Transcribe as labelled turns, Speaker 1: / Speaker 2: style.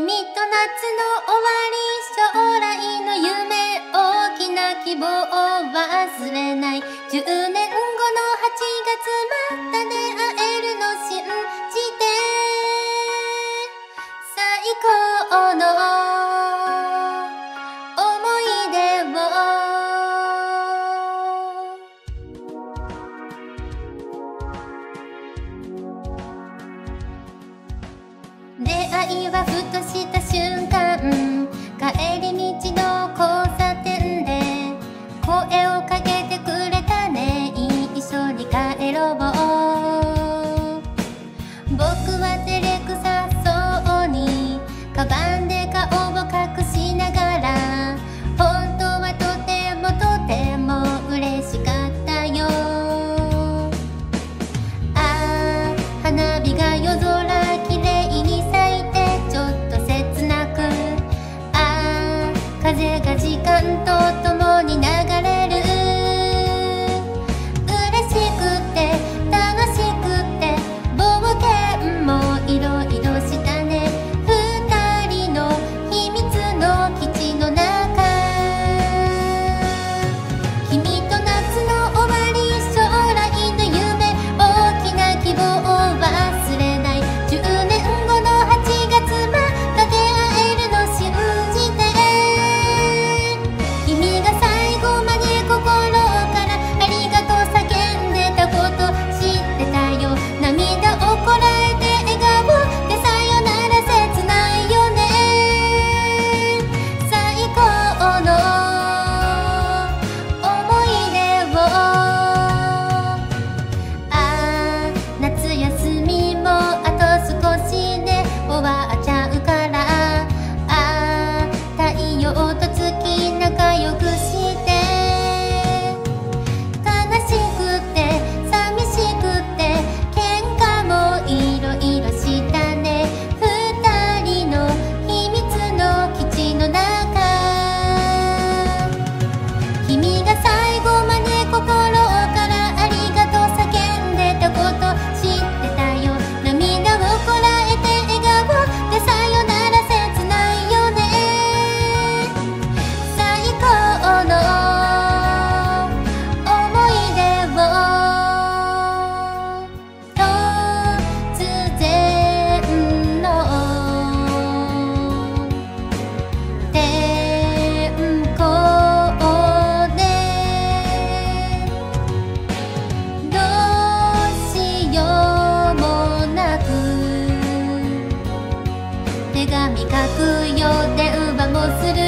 Speaker 1: 君と夏の終わり、将来の夢、大きな希望を忘れない。10年後の8月また出会えるの信じて、最高の思い出を。出会いはふとした瞬間、帰り道の交差点で声をかけてくれたね。一緒に帰ろう。僕は照れくさそうにカバンで顔を隠しながら、本当はとても嬉しかったよ。ああ、花火が夜空きれいに咲いてちょっと切なく、ああ、風が時間とともに流れる。嬉しくて楽しくて冒険もいろいろしたね。二人の秘密の基地の中、君と夏の終わり、将来の夢、大きな希望を忘れない。10年後の8月また出会えるの信じて、君が最後まで心からありがとう叫んでたこと知ってたよ。涙をこらえて笑顔でさよなら切ないよね。最高の思い出を。ああ、夏休みもあと少しで終わっちゃうから、ああ、太陽と月仲良くして、悲しくて寂しくて喧嘩もいろいろしたね。二人の秘密の基地の中、君が最後まで心からありがとう叫んでたこと知ってたよ。涙をこらえて笑顔でさよなら切ないよね。最高の思い出を。突然の天候でどうしようもなく手紙書くよ、電話もする